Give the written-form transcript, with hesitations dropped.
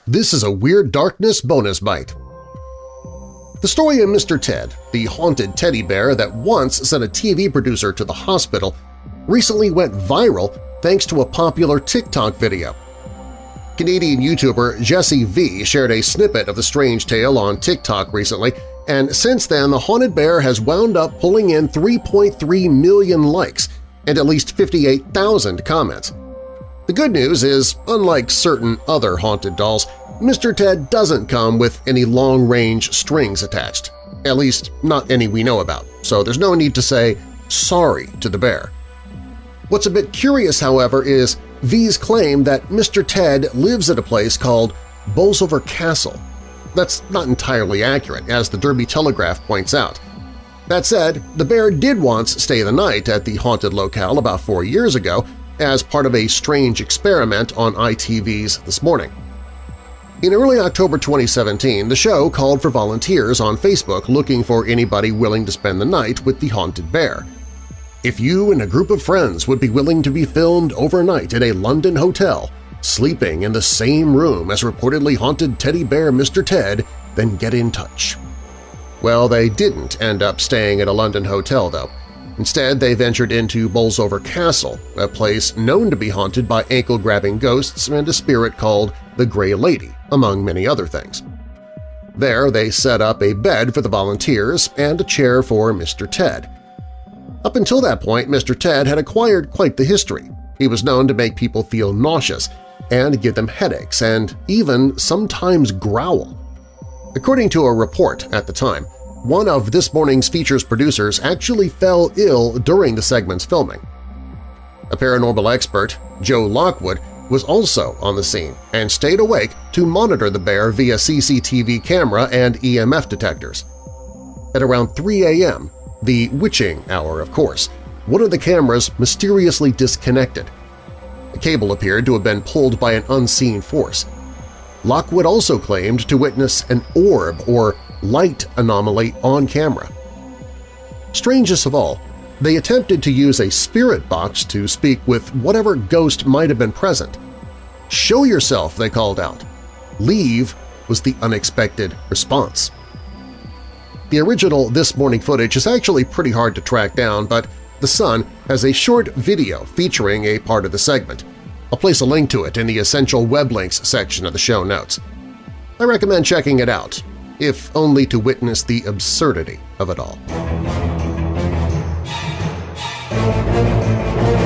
This is a Weird Darkness bonus bite. The story of Mr. Ted, the haunted teddy bear that once sent a TV producer to the hospital, recently went viral thanks to a popular TikTok video. Canadian YouTuber Jessie V shared a snippet of the strange tale on TikTok recently, and since then the haunted bear has wound up pulling in 3.3 million likes and at least 58,000 comments. The good news is, unlike certain other haunted dolls, Mr. Ted doesn't come with any long-range strings attached, at least not any we know about, so there's no need to say sorry to the bear. What's a bit curious, however, is V's claim that Mr. Ted lives at a place called Bolsover Castle. That's not entirely accurate, as the Derby Telegraph points out. That said, the bear did once stay the night at the haunted locale about 4 years ago as part of a strange experiment on ITV's This Morning. In early October 2017, the show called for volunteers on Facebook looking for anybody willing to spend the night with the haunted bear. If you and a group of friends would be willing to be filmed overnight at a London hotel, sleeping in the same room as reportedly haunted teddy bear Mr. Ted, then get in touch. Well, they didn't end up staying at a London hotel, though. Instead, they ventured into Bolsover Castle, a place known to be haunted by ankle-grabbing ghosts and a spirit called the Grey Lady, among many other things. There, they set up a bed for the volunteers and a chair for Mr. Ted. Up until that point, Mr. Ted had acquired quite the history. He was known to make people feel nauseous and give them headaches and even sometimes growl. According to a report at the time, one of This Morning's feature's producers actually fell ill during the segment's filming. A paranormal expert, Joe Lockwood, was also on the scene and stayed awake to monitor the bear via CCTV camera and EMF detectors. At around 3 a.m., the witching hour, of course, one of the cameras mysteriously disconnected. The cable appeared to have been pulled by an unseen force. Lockwood also claimed to witness an orb or light anomaly on camera. Strangest of all, they attempted to use a spirit box to speak with whatever ghost might have been present. "Show yourself," they called out. "Leave" was the unexpected response. The original This Morning footage is actually pretty hard to track down, but The Sun has a short video featuring a part of the segment. I'll place a link to it in the essential web links section of the show notes. I recommend checking it out, if only to witness the absurdity of it all.